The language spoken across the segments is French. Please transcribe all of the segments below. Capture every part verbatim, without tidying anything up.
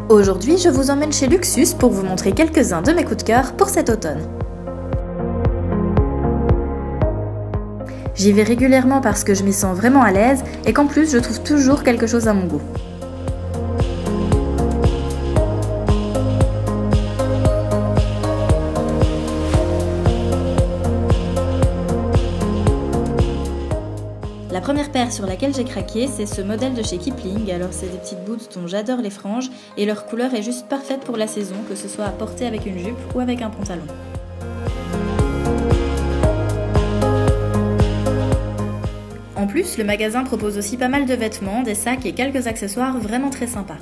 Aujourd'hui, je vous emmène chez Luxus pour vous montrer quelques-uns de mes coups de cœur pour cet automne. J'y vais régulièrement parce que je m'y sens vraiment à l'aise et qu'en plus je trouve toujours quelque chose à mon goût. La première paire sur laquelle j'ai craqué, c'est ce modèle de chez Kipling. Alors c'est des petites boots dont j'adore les franges et leur couleur est juste parfaite pour la saison, que ce soit à porter avec une jupe ou avec un pantalon. En plus, le magasin propose aussi pas mal de vêtements, des sacs et quelques accessoires vraiment très sympas.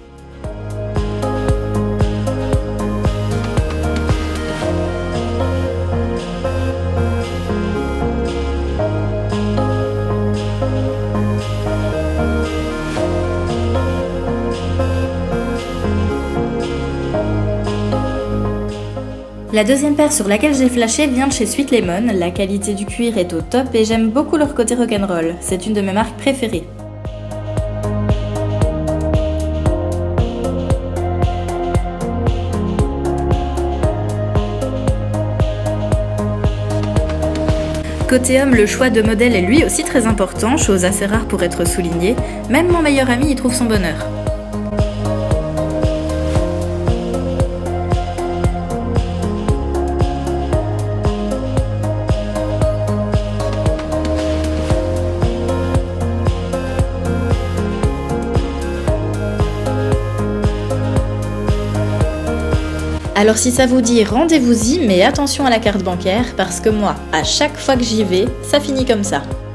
La deuxième paire sur laquelle j'ai flashé vient de chez Sweet Lemon. La qualité du cuir est au top et j'aime beaucoup leur côté rock'n'roll. C'est une de mes marques préférées. Côté homme, le choix de modèle est lui aussi très important, chose assez rare pour être soulignée. Même mon meilleur ami y trouve son bonheur. Alors si ça vous dit, rendez-vous-y, mais attention à la carte bancaire, parce que moi, à chaque fois que j'y vais, ça finit comme ça.